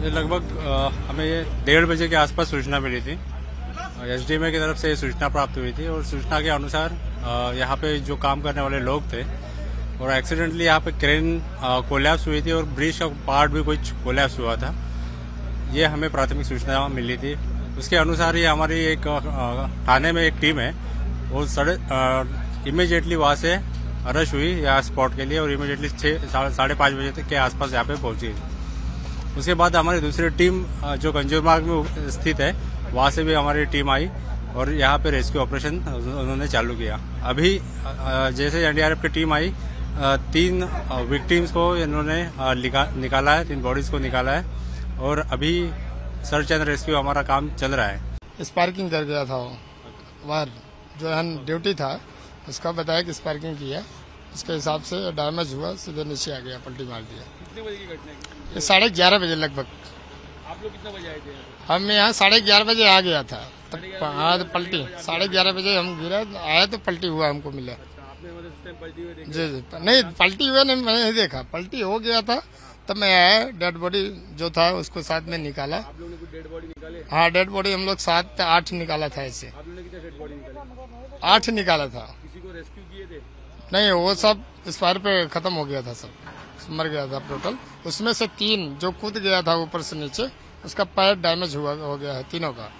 ये लगभग हमें 1:30 बजे के आसपास सूचना मिली थी। एसडीएमए की तरफ से सूचना प्राप्त हुई थी और सूचना के अनुसार यहाँ पे जो काम करने वाले लोग थे और एक्सीडेंटली यहाँ पे क्रेन कोलैप्स हुई थी और ब्रिज का पार्ट भी कुछ कोलैप्स हुआ था। ये हमें प्राथमिक सूचना मिली थी। उसके अनुसार ही हमारी एक थाने में एक टीम है वो इमीडिएटली वहाँ से रश हुई यहाँ स्पॉट के लिए और इमीडिएटली 5:30 बजे तक के आसपास यहाँ पे पहुंची। उसके बाद हमारी दूसरी टीम जो कंजूर मार्ग में स्थित है वहाँ से भी हमारी टीम आई और यहाँ पे रेस्क्यू ऑपरेशन उन्होंने चालू किया। अभी जैसे एनडीआरएफ की टीम आई 3 विक्टिम्स को इन्होंने निकाला है, 3 बॉडीज को निकाला है और अभी सर्च एंड रेस्क्यू हमारा काम चल रहा है। स्पार्किंग कर गया था वो बाहर जो है ड्यूटी था उसका बताया कि स्पार्किंग किया, उसके हिसाब से डैमेज हुआ, सीधे नीचे आ गया, पलटी मार दिया। कितने बजे की घटना है? 11:30 बजे लगभग। आप लोग कितने बजे आए थे? हम यहाँ 11:30 बजे आ गया था तब हाँ तो पलटी 11:30 बजे हम गिरा आया तो पलटी हुआ हमको मिला। आपने मतलब उस टाइम पलटी हुए देखा? जी नहीं पलटी हुआ नहीं, मैंने नहीं देखा, पलटी हो गया था तब मैं आया, डेड बॉडी जो था उसको साथ में निकाला। आप लोगों ने कुछ डेड बॉडी निकाले? हाँ डेड बॉडी हम लोग 7 8 निकाला था ऐसे। आप लोगों ने कितने डेड बॉडी निकाले? 8 निकाला था। किसी को रेस्क्यू किए थे? नहीं वो सब इस पार पे खत्म हो गया था, सब मर गया था टोटल। उसमें से 3 जो कूद गया था ऊपर से नीचे उसका पैर डैमेज हो गया है, तीनों का।